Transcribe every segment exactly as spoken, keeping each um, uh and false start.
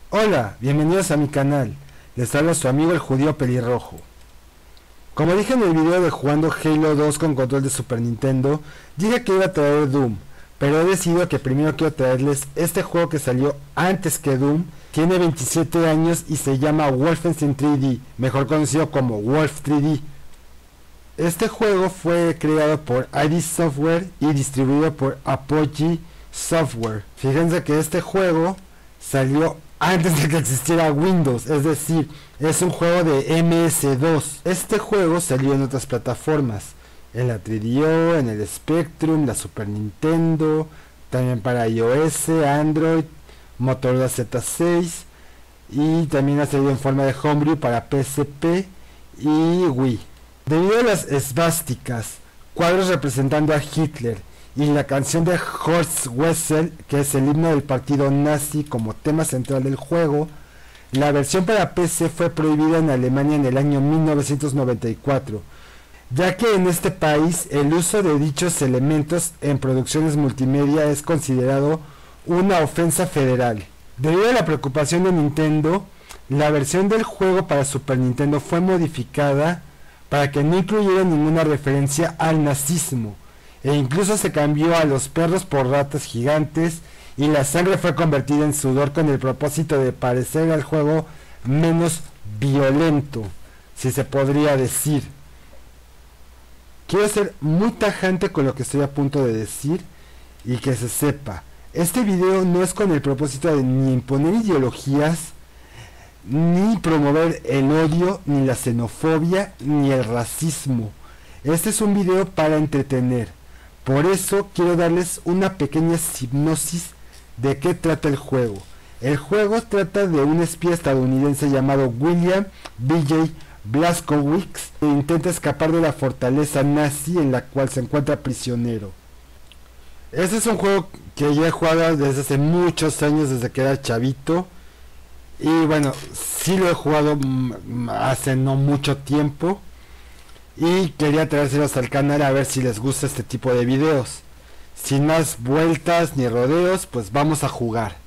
Hola, bienvenidos a mi canal. Les habla su amigo el judío pelirrojo. Como dije en el video de jugando Halo dos con control de Super Nintendo, dije que iba a traer Doom, pero he decidido que primero quiero traerles este juego que salió antes que Doom. Tiene veintisiete años y se llama Wolfenstein tres D, mejor conocido como Wolf tres D. Este juego fue creado por I D Software y distribuido por Apogee Software. Fíjense que este juego salió antes de que existiera Windows, es decir, es un juego de M S dos. Este juego salió en otras plataformas, en la tres D O, en el Spectrum, la Super Nintendo, también para iOS, Android, Motorola Z seis, y también ha salido en forma de Homebrew para P S P y Wii. Debido a las esvásticas, cuadros representando a Hitler y la canción de Horst Wessel, que es el himno del partido nazi, como tema central del juego, la versión para P C fue prohibida en Alemania en el año mil novecientos noventa y cuatro, ya que en este país el uso de dichos elementos en producciones multimedia es considerado una ofensa federal. Debido a la preocupación de Nintendo, la versión del juego para Super Nintendo fue modificada para que no incluyera ninguna referencia al nazismo, e incluso se cambió a los perros por ratas gigantes, y la sangre fue convertida en sudor con el propósito de parecer al juego menos violento, si se podría decir. Quiero ser muy tajante con lo que estoy a punto de decir y que se sepa. Este video no es con el propósito de ni imponer ideologías, ni promover el odio, ni la xenofobia, ni el racismo. Este es un video para entretener. Por eso quiero darles una pequeña hipnosis de qué trata el juego. El juego trata de un espía estadounidense llamado William B J Blazkowicz, que intenta escapar de la fortaleza nazi en la cual se encuentra prisionero. Este es un juego que yo he jugado desde hace muchos años, desde que era chavito. Y bueno, sí lo he jugado hace no mucho tiempo. Y quería traérselos al canal a ver si les gusta este tipo de videos. Sin más vueltas ni rodeos, pues vamos a jugar.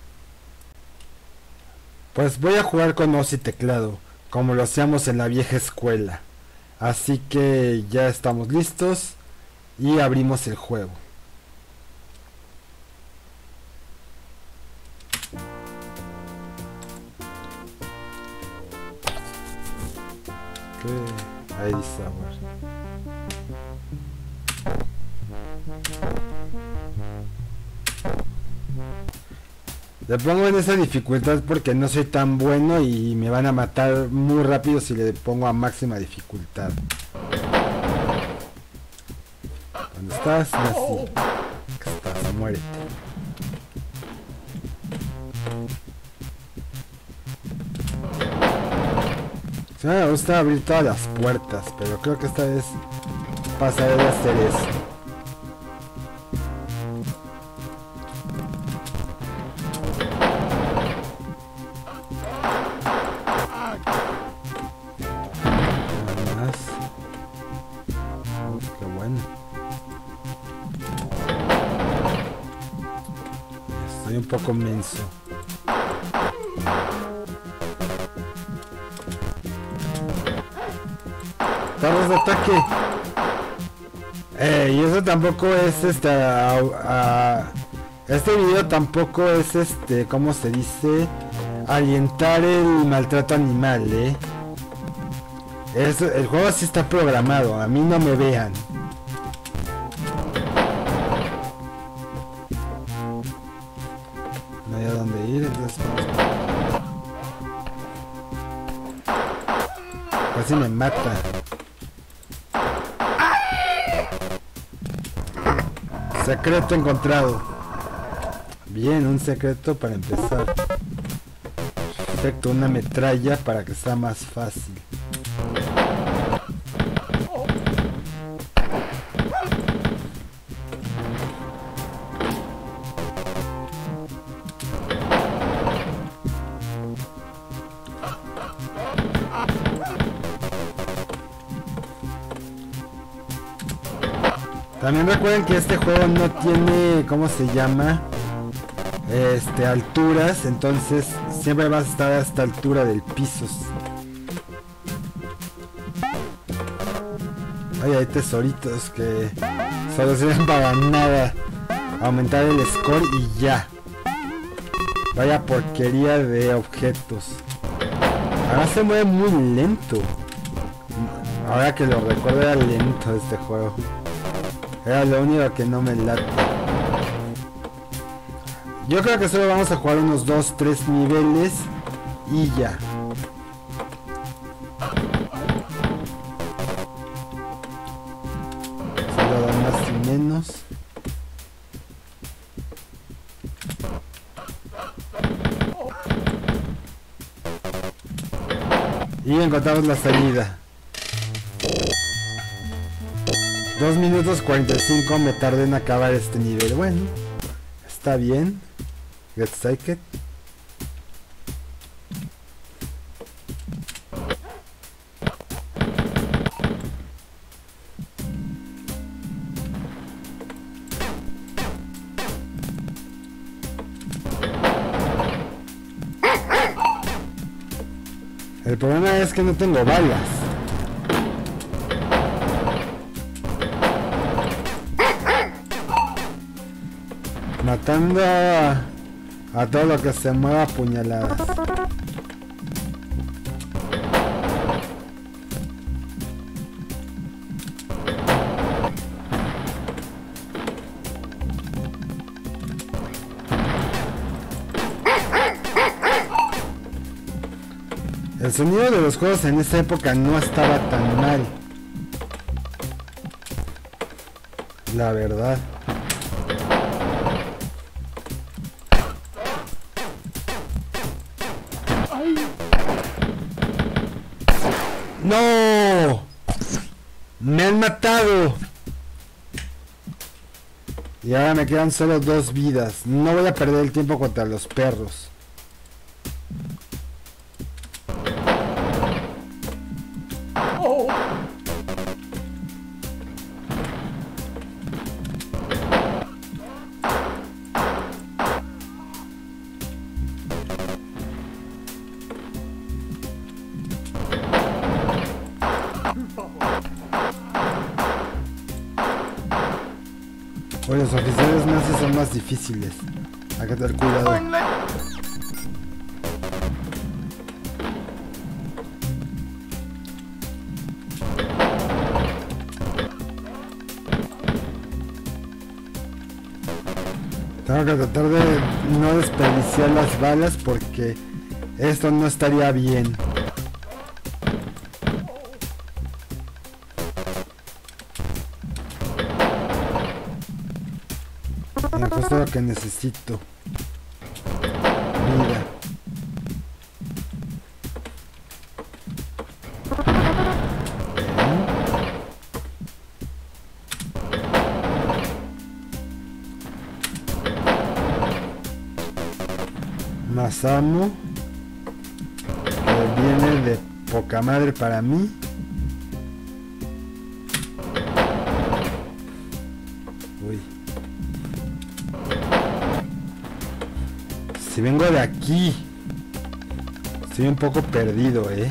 Pues voy a jugar con mouse y teclado, como lo hacíamos en la vieja escuela. Así que ya estamos listos y abrimos el juego. Ahí estamos. Le pongo en esa dificultad porque no soy tan bueno y me van a matar muy rápido si le pongo a máxima dificultad. Cuando estás así, estás, muérete. Sí, me gusta abrir todas las puertas, pero creo que esta vez pasaré de hacer eso. Nada más. Uf, qué bueno. Estoy un poco menso. Tarros de ataque. Eh, y eso tampoco es este. Uh, uh, este video tampoco es este. ¿Cómo se dice? Alientar el maltrato animal, eh. Es, el juego sí está programado. A mí no me vean. No hay a dónde ir, entonces. Casi me mata. Secreto encontrado. Bien, un secreto para empezar. Perfecto, una metralla para que sea más fácil. También recuerden que este juego no tiene, ¿cómo se llama? Este, alturas, entonces Siempre vas a estar a esta altura del piso. Ay, hay tesoritos que solo sirven para nada. Aumentar el score y ya. Vaya porquería de objetos. Ahora se mueve muy lento. Ahora que lo recuerdo, era lento este juego. Era lo único que no me late. Yo creo que solo vamos a jugar unos dos tres niveles y ya. Solo dan más y menos. Y encontramos la salida. dos minutos cuarenta y cinco me tardé en acabar este nivel. Bueno, está bien. Let's take it. El problema es que no tengo balas. Matando a, a todo lo que se mueva a puñaladas. El sonido de los juegos en esa época no estaba tan mal, la verdad. ¡No! ¡Me han matado! Y ahora me quedan solo dos vidas. No voy a perder el tiempo contra los perros. Oye, los oficiales nazis son más difíciles. Hay que tener cuidado. Tengo que tratar de no desperdiciar las balas porque esto no estaría bien. Me justo lo que necesito. Vida. Más amo. Que viene de poca madre para mí. Uy. Si vengo de aquí, estoy un poco perdido, eh.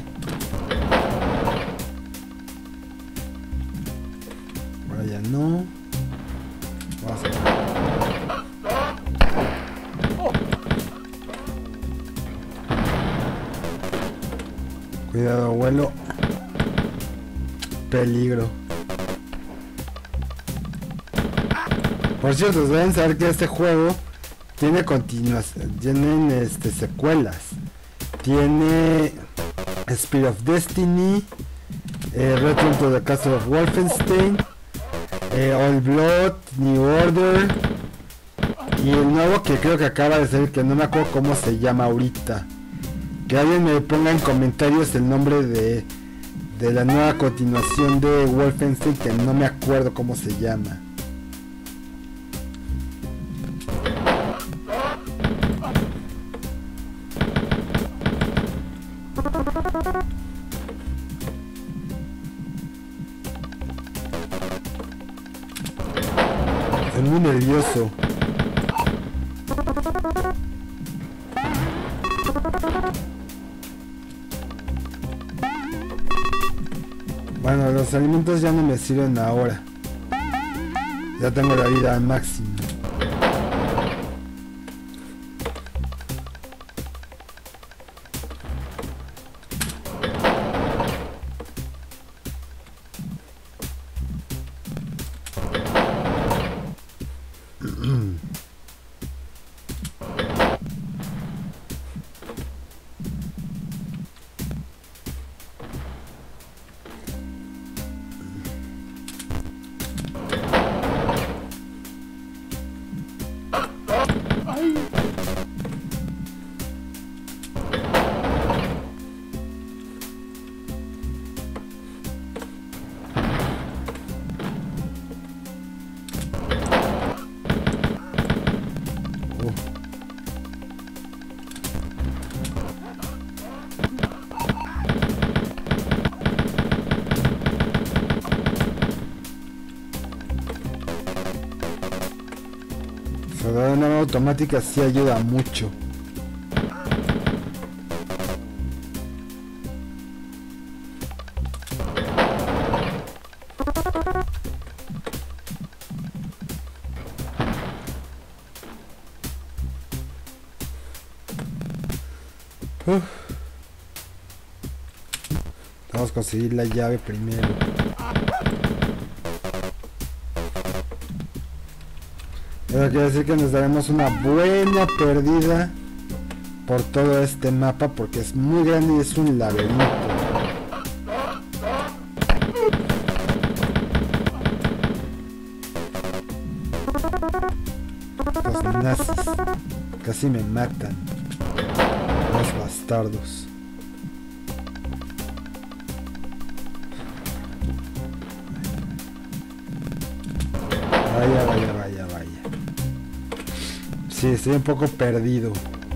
Ahora ya no. Vamos a... Cuidado, abuelo. Peligro. Por cierto, deben saber que este juego tiene continuación, tienen este, secuelas. Tiene Spear of Destiny, eh, Return to the Castle of Wolfenstein, eh, Old Blood, New Order y el nuevo que creo que acaba de salir, que no me acuerdo cómo se llama ahorita. Que alguien me ponga en comentarios el nombre de, de la nueva continuación de Wolfenstein, que no me acuerdo cómo se llama. Estoy muy nervioso. Bueno, los alimentos ya no me sirven ahora. Ya tengo la vida al máximo. Una arma automática sí ayuda mucho. Uf. Vamos a conseguir la llave primero. Eso quiere decir que nos daremos una buena perdida por todo este mapa porque es muy grande y es un laberinto. Los nazis casi me matan. Los bastardos. Vaya, vaya, vaya, vaya. Sí, estoy un poco perdido.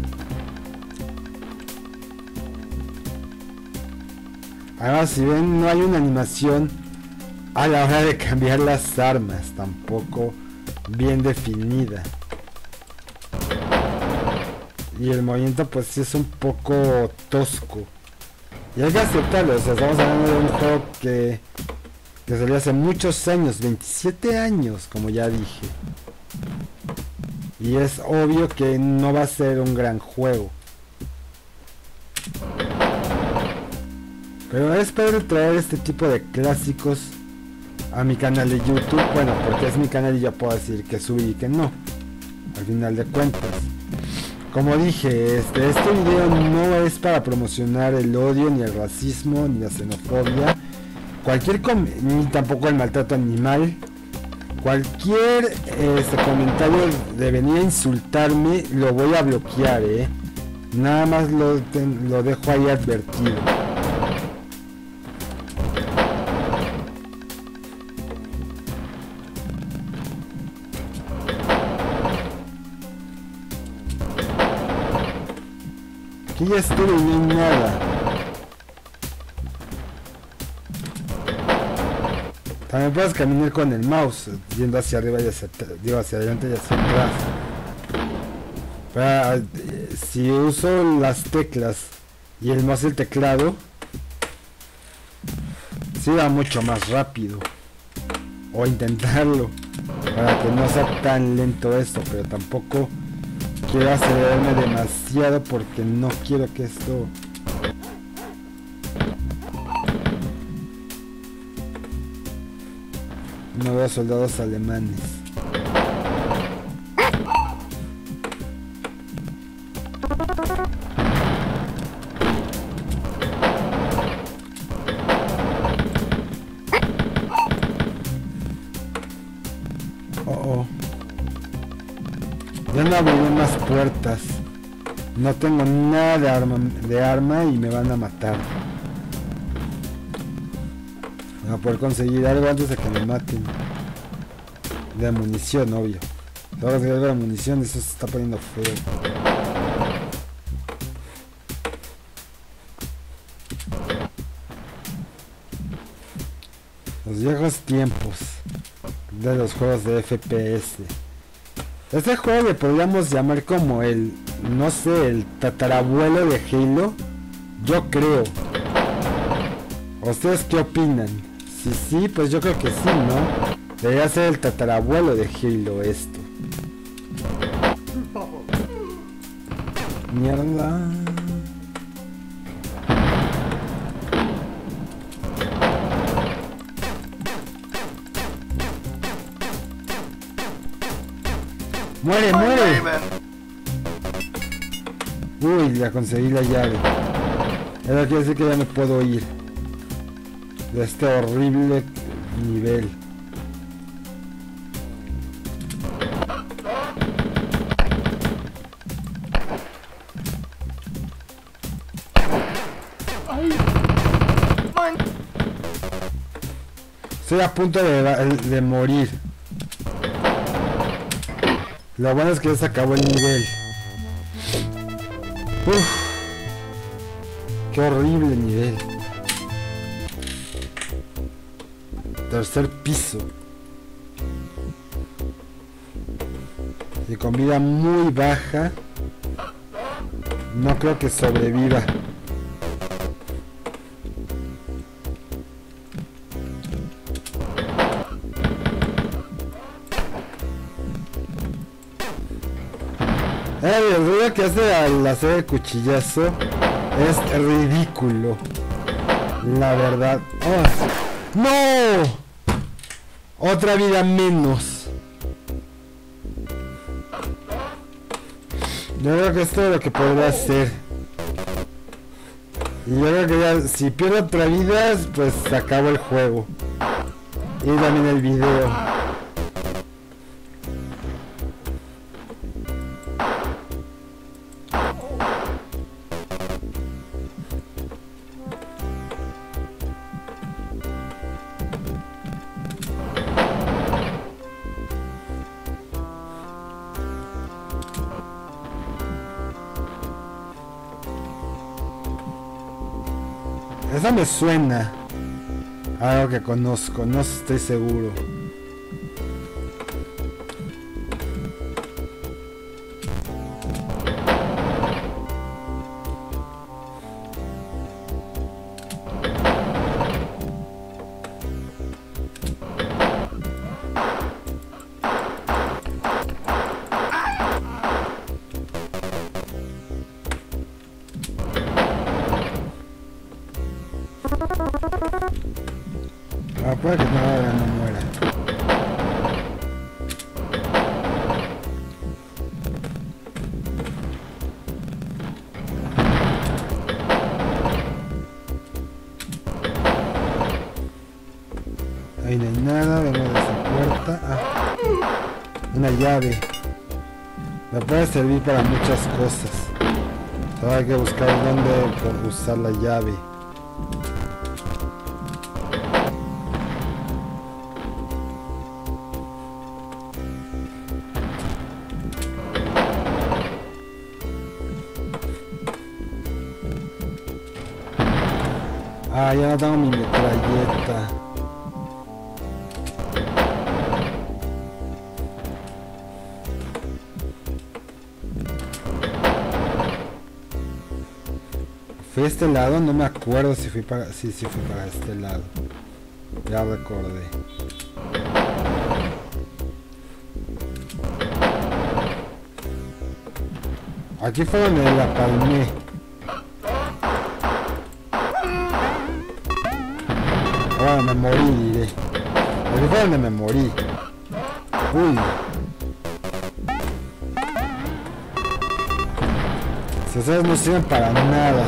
Además, si ven, no hay una animación a la hora de cambiar las armas, tampoco bien definida. Y el movimiento pues sí es un poco tosco. Y hay que aceptarlo, o sea, estamos hablando de un juego que, que salió hace muchos años, veintisiete años, como ya dije. Y es obvio que no va a ser un gran juego. Pero es padre traer este tipo de clásicos a mi canal de YouTube. Bueno, porque es mi canal y yo puedo decir que subí y que no. Al final de cuentas. Como dije, este, este video no es para promocionar el odio, ni el racismo, ni la xenofobia. Cualquier com ni tampoco el maltrato animal. Cualquier este, comentario de venir a insultarme lo voy a bloquear, eh. Nada más lo, lo dejo ahí advertido. Aquí ya estuve y no hay nada. También puedes caminar con el mouse, yendo hacia arriba y hacia, digo, hacia adelante y hacia atrás. Pero, eh, si uso las teclas y el mouse y el teclado, sí va mucho más rápido. O intentarlo, para que no sea tan lento esto, pero tampoco quiero acelerarme demasiado porque no quiero que esto... No veo soldados alemanes. Oh, oh. Ya no abriré más puertas. No tengo nada de arma, de arma y me van a matar. Voy a poder conseguir algo antes de que me maten. De munición, obvio. Tengo que conseguir algo de munición, eso se está poniendo feo. Los viejos tiempos de los juegos de F P S. Este juego le podríamos llamar como el, no sé, el tatarabuelo de Halo. Yo creo. ¿Ustedes qué opinan? Sí, sí, pues yo creo que sí, ¿no? Debería ser el tatarabuelo de Halo esto. Mierda. ¡Muere, muere! Uy, ya conseguí la llave. Ahora quiere decir que ya me puedo ir de este horrible nivel. Estoy a punto de, de morir. Lo bueno es que ya se acabó el nivel. Uf, qué horrible nivel. Tercer piso. Y con vida muy baja. No creo que sobreviva. El ruido que hace al hacer el cuchillazo es ridículo. La verdad. ¡Oh! ¡No! Otra vida menos. Yo creo que esto es lo que podría hacer. Y yo creo que ya, si pierdo otra vida, pues se acabó el juego. Y también el video. Esa me suena a algo que conozco, no estoy seguro. Ah, puede que no, ahora no muera. Ahí no hay nada, vengo de esa puerta. Ah, una llave. Me puede servir para muchas cosas. Solo hay que buscar dónde usar la llave. Ah, ya no tengo mi metralleta. ¿Fui a este lado? No me acuerdo si fui para... Sí, sí fui para este lado. Ya recordé. Aquí fue donde la palmé. Ahora me morí, diré. Aquí fue donde me morí. Uy. Esas no sirven para nada.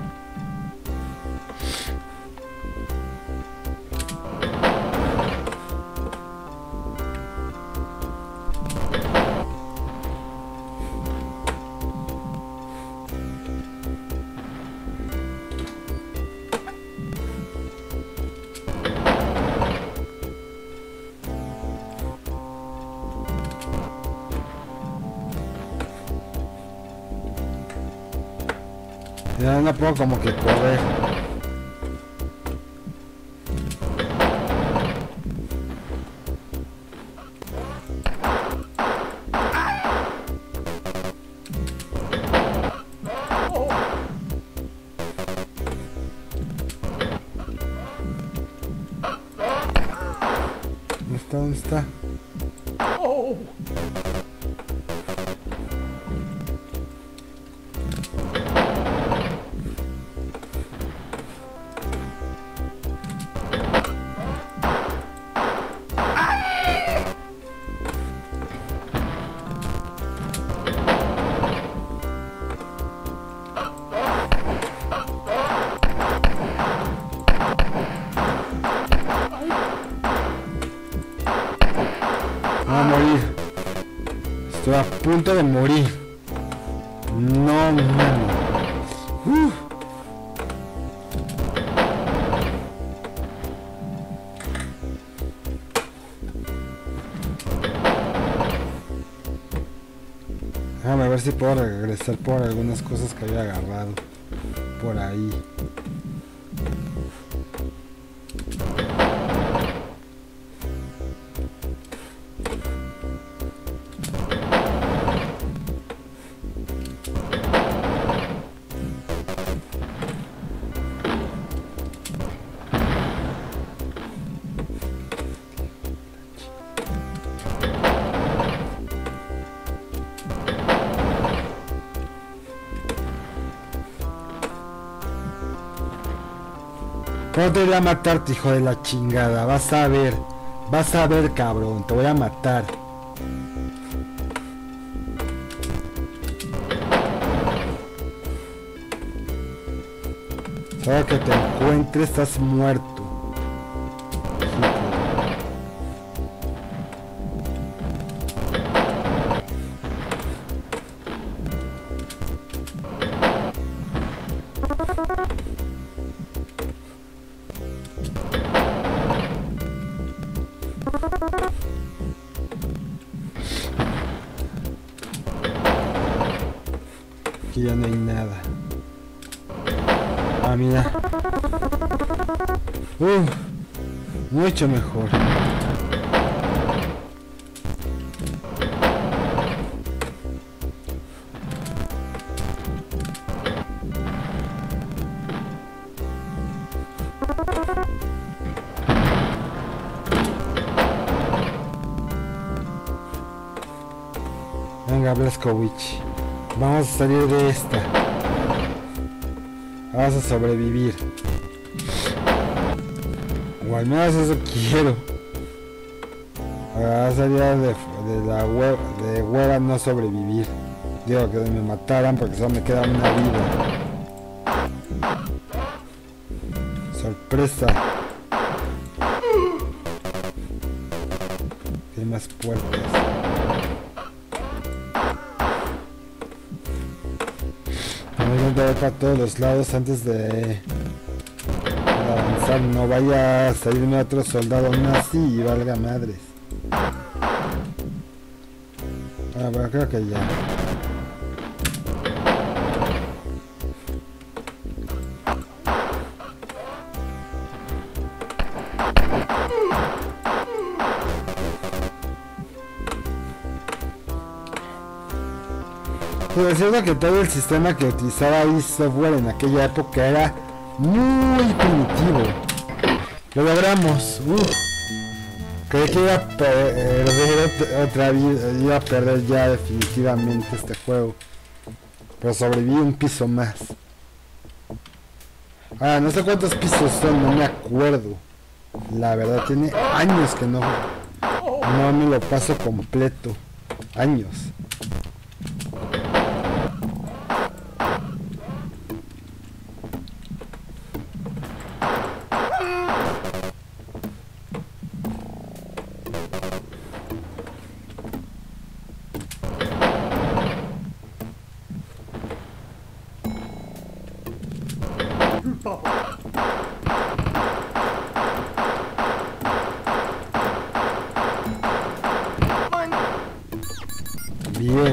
Ya no puedo como que correr. está? ¿Dónde está? Oh. A morir. Estoy a punto de morir. No, mano. Uh. Déjame ver si puedo regresar por algunas cosas que había agarrado por ahí. ¿Cómo te voy a matar, hijo de la chingada? Vas a ver. Vas a ver, cabrón. Te voy a matar. Solo que te encuentres, estás muerto. Aquí ya no hay nada. Ah, mira. Uh, mucho mejor. Venga, Blazkowicz. Vamos a salir de esta. Vamos a sobrevivir. O al menos eso quiero. Ahora sería de, de la hueva, de hueva no sobrevivir. Digo que me mataran porque solo me queda una vida. Sorpresa. Hay más puertas. Voy a ver para todos los lados antes de, de avanzar. No vaya a salirme otro soldado nazi y valga madres. Ah, bueno, creo que ya. Pues es cierto que todo el sistema que utilizaba i Software en aquella época era muy primitivo. Lo logramos. Uf. Creí que iba a perder otra vida, iba a perder ya definitivamente este juego. Pero sobreviví un piso más. Ah, no sé cuántos pisos son, no me acuerdo. La verdad, tiene años que no, no me lo paso completo. Años. Bien.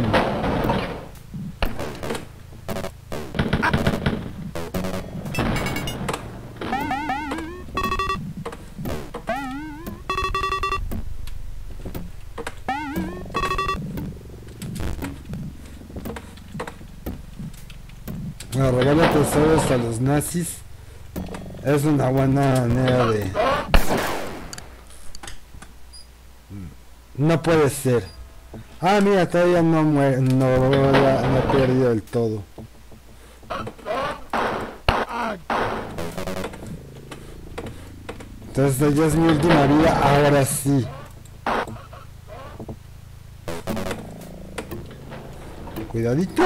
Bueno, robarle tesoros a los nazis es una buena manera de No puede ser. Ah, mira, todavía no muere, no, ya, no he perdido del todo. Entonces ya es mi última vida, ahora sí. Cuidadito.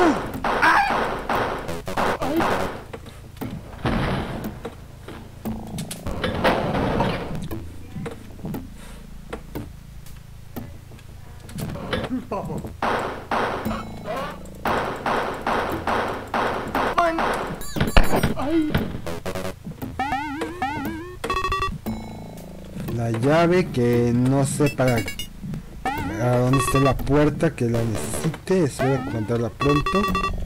La llave que no sé para a dónde está la puerta que la necesite, espero encontrarla pronto.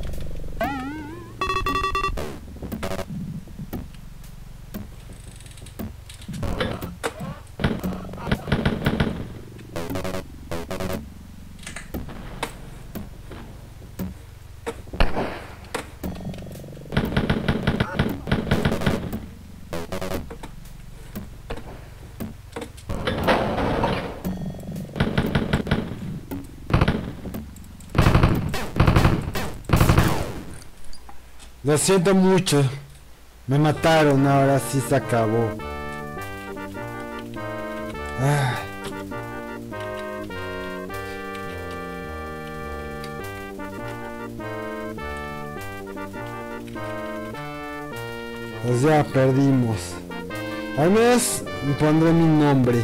Lo siento mucho. Me mataron, ahora sí se acabó. Ay. Pues ya perdimos. Al menos pondré mi nombre.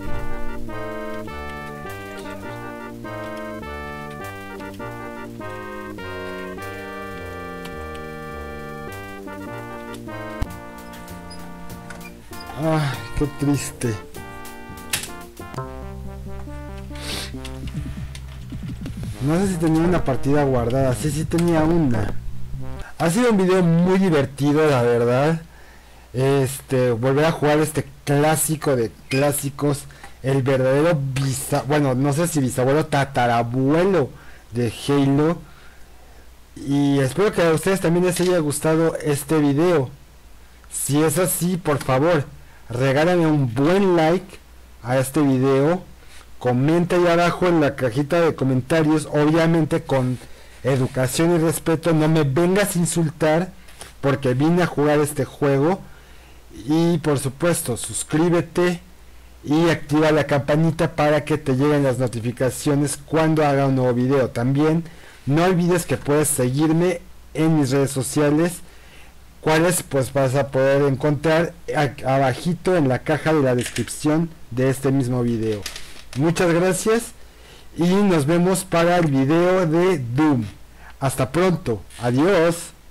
Ay, qué triste. No sé si tenía una partida guardada. Sí, sí tenía una. Ha sido un video muy divertido, la verdad. Este, volver a jugar este clásico de clásicos. El verdadero bisabuelo, bueno, no sé si bisabuelo, tatarabuelo de Halo. Y espero que a ustedes también les haya gustado este video. Si es así, por favor, regálame un buen like a este video. Comenta ahí abajo en la cajita de comentarios, obviamente con educación y respeto. No me vengas a insultar porque vine a jugar este juego. Y por supuesto, suscríbete y activa la campanita para que te lleguen las notificaciones cuando haga un nuevo video. También no olvides que puedes seguirme en mis redes sociales, cuáles pues vas a poder encontrar abajito en la caja de la descripción de este mismo video. Muchas gracias y nos vemos para el video de Doom. Hasta pronto, adiós.